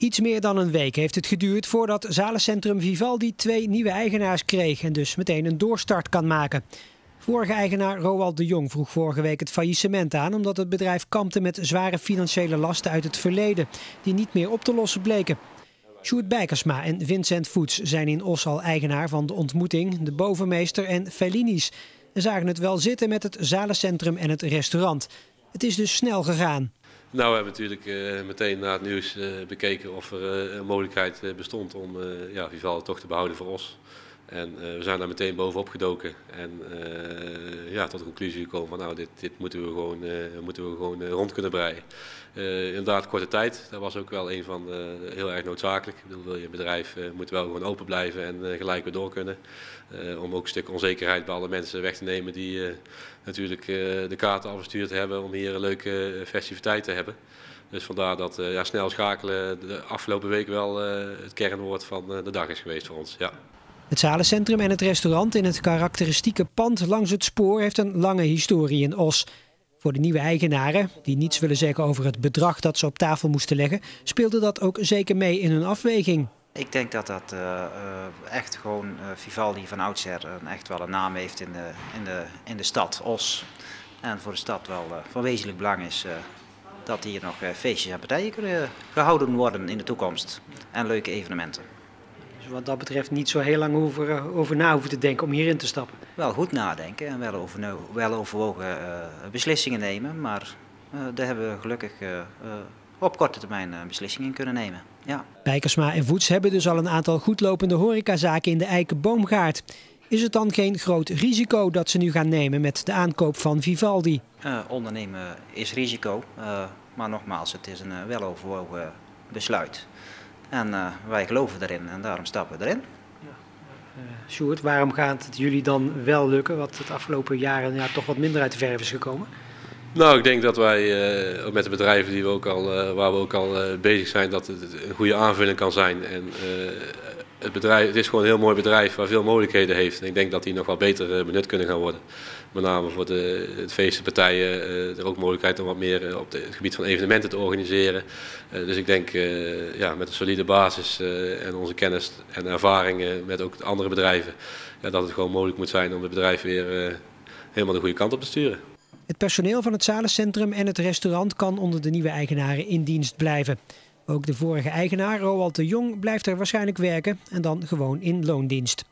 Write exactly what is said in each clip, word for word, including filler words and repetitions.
Iets meer dan een week heeft het geduurd voordat zalencentrum Vivaldi twee nieuwe eigenaars kreeg en dus meteen een doorstart kan maken. Vorige eigenaar Roald de Jong vroeg vorige week het faillissement aan omdat het bedrijf kampte met zware financiële lasten uit het verleden die niet meer op te lossen bleken. Sjoerd Bijkersma en Vincent Voets zijn in Os al eigenaar van De Ontmoeting, De Bovenmeester en Fellini's. Ze zagen het wel zitten met het zalencentrum en het restaurant. Het is dus snel gegaan. Nou, we hebben natuurlijk uh, meteen na het nieuws uh, bekeken of er uh, een mogelijkheid uh, bestond om uh, ja, Vivaldi toch te behouden voor Os. En uh, we zijn daar meteen bovenop gedoken en uh, ja, tot de conclusie gekomen van nou, dit, dit moeten we gewoon, uh, moeten we gewoon uh, rond kunnen breien. Uh, inderdaad, korte tijd, dat was ook wel een van uh, heel erg noodzakelijk. Ik bedoel, wil je bedrijf uh, moet wel gewoon open blijven en uh, gelijk weer door kunnen. Uh, om ook een stuk onzekerheid bij alle mensen weg te nemen die uh, natuurlijk uh, de kaarten al verstuurd hebben om hier een leuke uh, festiviteit te hebben. Dus vandaar dat uh, ja, snel schakelen de afgelopen week wel uh, het kernwoord van uh, de dag is geweest voor ons. Ja. Het zalencentrum en het restaurant in het karakteristieke pand langs het spoor heeft een lange historie in Os. Voor de nieuwe eigenaren, die niets willen zeggen over het bedrag dat ze op tafel moesten leggen, speelde dat ook zeker mee in hun afweging. Ik denk dat dat uh, uh, echt gewoon uh, Vivaldi van oudsher uh, echt wel een naam heeft in de, in de, in de stad Os. En voor de stad wel uh, van wezenlijk belang is uh, dat hier nog uh, feestjes en partijen kunnen gehouden worden in de toekomst. En leuke evenementen. Dus wat dat betreft niet zo heel lang over, over na hoeven te denken om hierin te stappen. Wel goed nadenken en wel, over, wel overwogen uh, beslissingen nemen. Maar uh, daar hebben we gelukkig uh, uh, op korte termijn uh, beslissingen kunnen nemen. Ja. Bijkersma en Voets hebben dus al een aantal goedlopende horecazaken in de Eikenboomgaard. Is het dan geen groot risico dat ze nu gaan nemen met de aankoop van Vivaldi? Uh, ondernemen is risico, uh, maar nogmaals, het is een uh, weloverwogen besluit. En uh, wij geloven erin en daarom stappen we erin. Ja. Uh, Sjoerd, waarom gaat het jullie dan wel lukken, wat het afgelopen jaren ja, toch wat minder uit de verf is gekomen? Nou, ik denk dat wij uh, ook met de bedrijven die we ook al, uh, waar we ook al uh, bezig zijn, dat het een goede aanvulling kan zijn. En, uh, het, bedrijf, het is gewoon een heel mooi bedrijf waar veel mogelijkheden heeft. En ik denk dat die nog wel beter uh, benut kunnen gaan worden. Met name voor de, het feestenpartijen, uh, er ook mogelijkheid om wat meer uh, op de, het gebied van evenementen te organiseren. Uh, dus ik denk uh, ja, met een solide basis uh, en onze kennis en ervaringen met ook andere bedrijven, ja, dat het gewoon mogelijk moet zijn om het bedrijf weer uh, helemaal de goede kant op te sturen. Het personeel van het zalencentrum en het restaurant kan onder de nieuwe eigenaren in dienst blijven. Ook de vorige eigenaar, Roald de Jong, blijft er waarschijnlijk werken en dan gewoon in loondienst.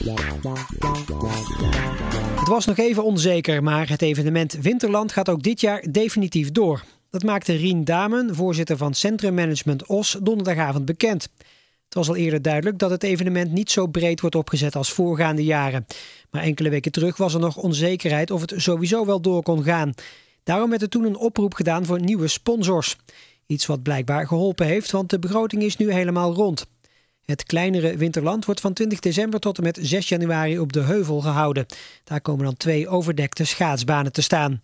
Het was nog even onzeker, maar het evenement Winterland gaat ook dit jaar definitief door. Dat maakte Rien Damen, voorzitter van Centrum Management Os, donderdagavond bekend. Het was al eerder duidelijk dat het evenement niet zo breed wordt opgezet als voorgaande jaren. Maar enkele weken terug was er nog onzekerheid of het sowieso wel door kon gaan. Daarom werd er toen een oproep gedaan voor nieuwe sponsors. Iets wat blijkbaar geholpen heeft, want de begroting is nu helemaal rond. Het kleinere Winterland wordt van twintig december tot en met zes januari op de Heuvel gehouden. Daar komen dan twee overdekte schaatsbanen te staan.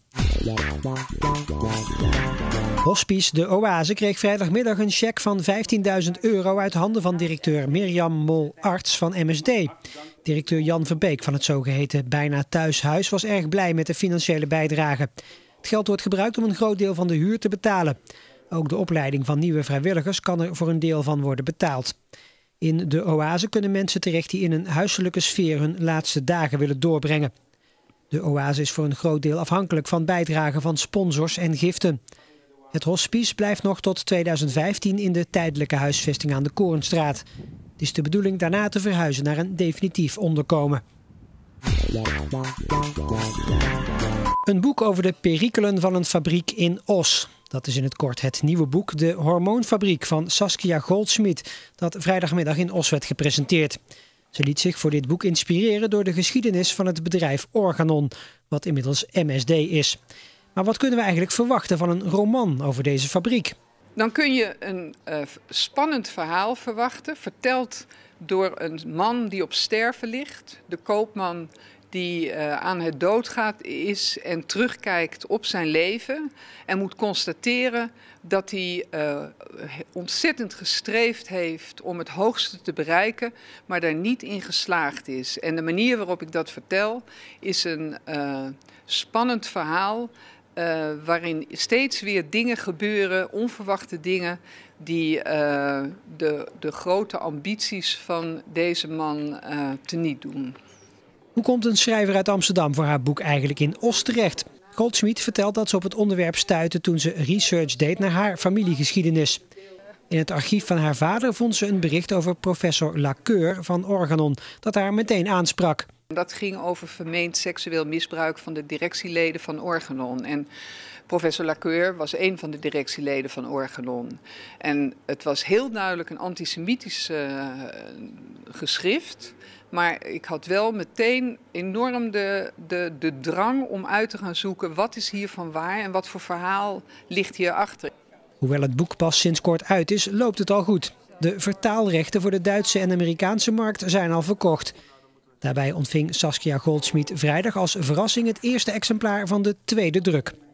Hospice De Oase kreeg vrijdagmiddag een cheque van vijftienduizend euro uit handen van directeur Mirjam Mol-Arts van M S D. Directeur Jan Verbeek van het zogeheten Bijna Thuishuis was erg blij met de financiële bijdrage. Het geld wordt gebruikt om een groot deel van de huur te betalen. Ook de opleiding van nieuwe vrijwilligers kan er voor een deel van worden betaald. In De Oase kunnen mensen terecht die in een huiselijke sfeer hun laatste dagen willen doorbrengen. De Oase is voor een groot deel afhankelijk van bijdragen van sponsors en giften. Het hospice blijft nog tot tweeduizend vijftien in de tijdelijke huisvesting aan de Korenstraat. Het is de bedoeling daarna te verhuizen naar een definitief onderkomen. Een boek over de perikelen van een fabriek in Os. Dat is in het kort het nieuwe boek De Hormoonfabriek van Saskia Goldschmidt, dat vrijdagmiddag in Os werd gepresenteerd. Ze liet zich voor dit boek inspireren door de geschiedenis van het bedrijf Organon, wat inmiddels M S D is. Maar wat kunnen we eigenlijk verwachten van een roman over deze fabriek? Dan kun je een uh, spannend verhaal verwachten, verteld door een man die op sterven ligt. De koopman die uh, aan het doodgaat is en terugkijkt op zijn leven en moet constateren dat hij uh, ontzettend gestreefd heeft om het hoogste te bereiken, maar daar niet in geslaagd is. En de manier waarop ik dat vertel is een uh, spannend verhaal uh, waarin steeds weer dingen gebeuren, onverwachte dingen, die uh, de, de grote ambities van deze man uh, teniet doen. Hoe komt een schrijver uit Amsterdam voor haar boek eigenlijk in Os terecht? Goldschmidt vertelt dat ze op het onderwerp stuitte toen ze research deed naar haar familiegeschiedenis. In het archief van haar vader vond ze een bericht over professor Lacoeur van Organon, dat haar meteen aansprak. Dat ging over vermeend seksueel misbruik van de directieleden van Organon. En professor Lacoeur was een van de directieleden van Organon. En het was heel duidelijk een antisemitisch uh, geschrift. Maar ik had wel meteen enorm de, de, de drang om uit te gaan zoeken wat is hiervan waar en wat voor verhaal ligt hierachter. Hoewel het boek pas sinds kort uit is, loopt het al goed. De vertaalrechten voor de Duitse en Amerikaanse markt zijn al verkocht. Daarbij ontving Saskia Goldschmidt vrijdag als verrassing het eerste exemplaar van de tweede druk.